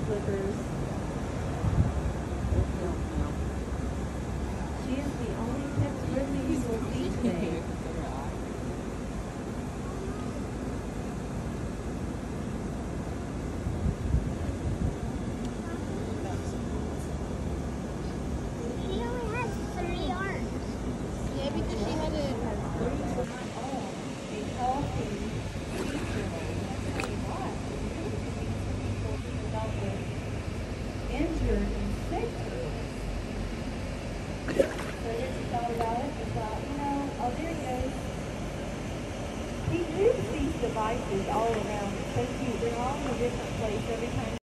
slippers. She is the only pet friendly you will see today. She only has 3 arms. Yeah, because she had a... A healthy future. Injured and sick. So Richie thought about it and thought, oh, there he goes. He moves these devices all around. It's so cute. They're all in a different place every time.